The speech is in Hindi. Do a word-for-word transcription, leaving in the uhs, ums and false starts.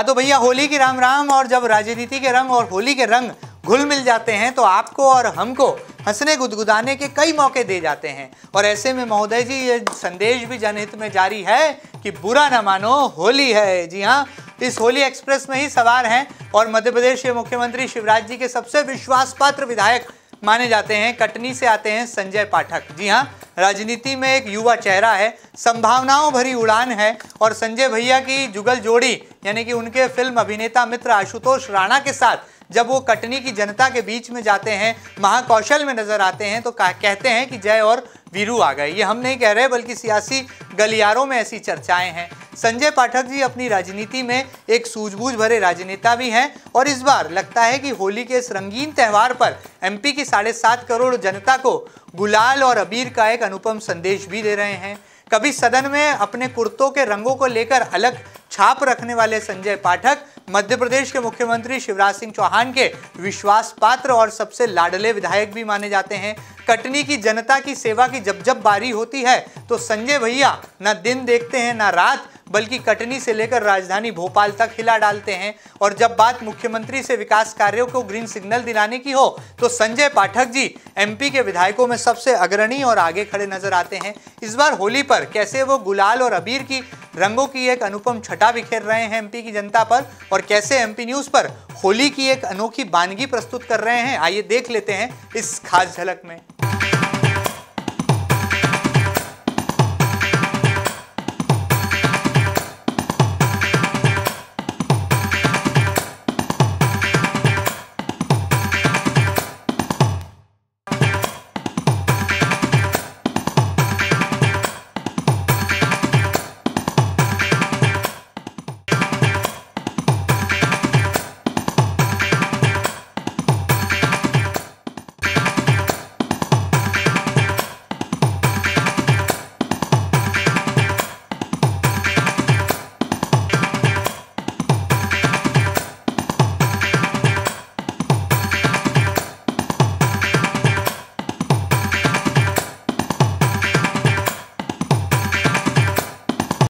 हाँ तो भैया होली की राम राम। और जब राजनीति के रंग और होली के रंग घुल मिल जाते हैं तो आपको और हमको हंसने गुदगुदाने के कई मौके दे जाते हैं। और ऐसे में महोदय जी ये संदेश भी जनहित में जारी है कि बुरा ना मानो होली है। जी हाँ, इस होली एक्सप्रेस में ही सवार हैं और मध्य प्रदेश के मुख्यमंत्री शिवराज जी के सबसे विश्वास पात्र विधायक माने जाते हैं। कटनी से आते हैं संजय पाठक। जी हाँ, राजनीति में एक युवा चेहरा है, संभावनाओं भरी उड़ान है। और संजय भैया की जुगल जोड़ी यानी कि उनके फिल्म अभिनेता मित्र आशुतोष राणा के साथ जब वो कटनी की जनता के बीच में जाते हैं, महाकौशल में नजर आते हैं तो कहते हैं कि जय और वीरू आ गए। ये हम नहीं कह रहे बल्कि सियासी गलियारों में ऐसी चर्चाएं हैं। संजय पाठक जी अपनी राजनीति में एक सूझबूझ भरे राजनेता भी हैं और इस बार लगता है कि होली के इस रंगीन त्यौहार पर एमपी की साढ़े सात करोड़ जनता को गुलाल और अबीर का एक अनुपम संदेश भी दे रहे हैं। कभी सदन में अपने कुर्तों के रंगों को लेकर अलग छाप रखने वाले संजय पाठक मध्य प्रदेश के मुख्यमंत्री शिवराज सिंह चौहान के विश्वास पात्र और सबसे लाडले विधायक भी माने जाते हैं। कटनी की जनता की सेवा की जब जब बारी होती है तो संजय भैया ना दिन देखते हैं ना रात, बल्कि कटनी से लेकर राजधानी भोपाल तक हिला डालते हैं। और जब बात मुख्यमंत्री से विकास कार्यों को ग्रीन सिग्नल दिलाने की हो तो संजय पाठक जी एमपी के विधायकों में सबसे अग्रणी और आगे खड़े नजर आते हैं। इस बार होली पर कैसे वो गुलाल और अबीर की रंगों की एक अनुपम छटा बिखेर रहे हैं एमपी की जनता पर और कैसे एमपी न्यूज पर होली की एक अनोखी वानगी प्रस्तुत कर रहे हैं, आइए देख लेते हैं इस खास झलक में।